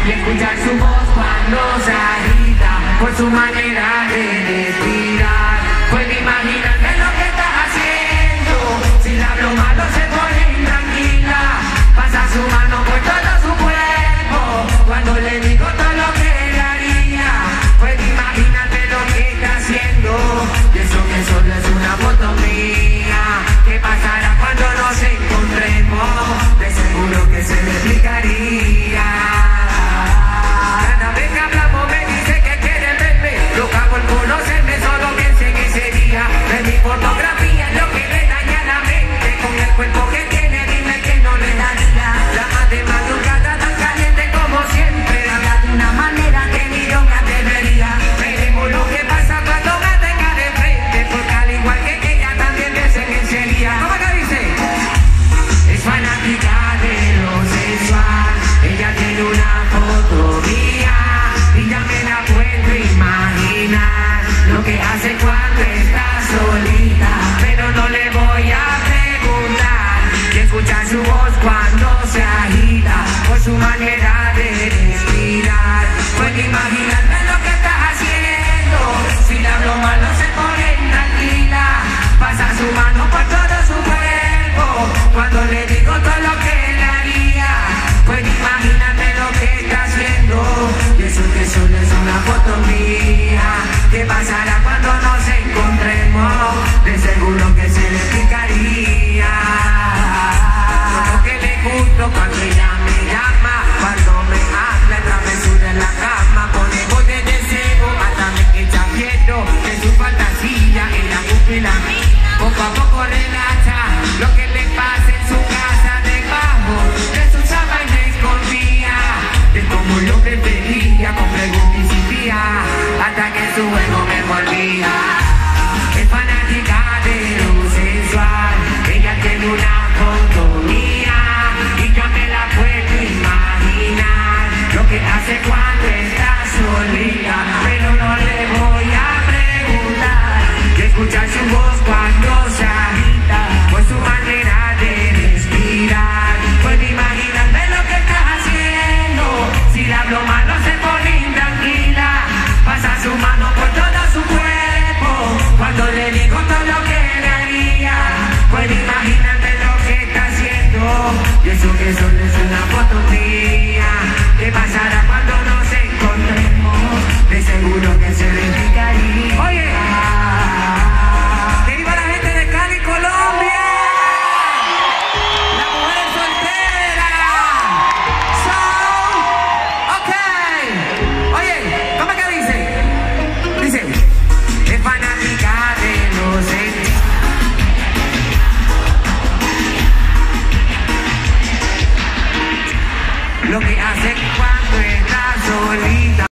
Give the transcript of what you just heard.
y escuchar su voz cuando se agita, por su manera de respirar. Puede imaginarme lo que está haciendo, si le hablo malo se pone intranquila, pasa su mano por todo su cuerpo, cuando le digo todo lo que le haría. Puede imaginarme lo que está haciendo, y eso que solo es una foto mía. ¿Qué pasará cuando nos encontremos? De seguro que se le explicaría. Cada vez que hablamos me dice que quiere verme, loca por conocerme, solo piensa en ese día. De mi fotografía es lo que le daña la mente, con el cuerpo que tiene dime que no le daría. La más de madrugada tan caliente como siempre, habla de una manera que ni yo me atrevería. Veremos lo que pasa cuando me tenga de frente, porque al igual que ella también desensería. ¿Cómo que dice? Es fanática de lo sexual, ella tiene una foto mía y ya me la puedo imaginar, lo que hace cuando está solita, pero no le voy a preguntar, y escuchar su voz cuando se agita, por su manera de respirar. Puede imaginarme lo que está haciendo, si le hablo malo se pone tranquila, pasa su mano por todo su cuerpo, cuando le digo todo lo que le haría. Puede imaginarme lo que está haciendo, y eso que solo es una foto mía. ¿Qué pasará cuando nos encontremos? De seguro que se le explicaría. Lo que le gusto cuando ella me llama, cuando me habla en travesura en la cama, pone voz de deseo, hasta me echa miedo de su fantasía, ella cumple la mía, poco a poco relaja lo que le pasa en su casa, debajo de su sábana escondida, de cómo lo prefería, con preguntas y sitía, hasta que su juego me volvía. Es fanática de lo sensual, ella tiene una foto mía y yo me la puedo imaginar, lo que hace cuando está solita, pero no le voy a preguntar, y escuchar su voz cuando se agita, por su manera de respirar. Puedo imaginarme lo que está haciendo, si le hablo malo se pone intranquila, pasa su mano por todo su cuerpo, cuando le digo todo lo que le haría. Puedo imaginarme lo que está haciendo, y eso que solo es una foto mía. ¿Qué pasará cuando nos encontremos? De seguro que se le explicaría. Oye, que viva la gente de Cali, Colombia, las mujeres solteras. So, ok. Oye, ¿cómo que dice? Dice, es fanática de los lo que hace cuando está solita.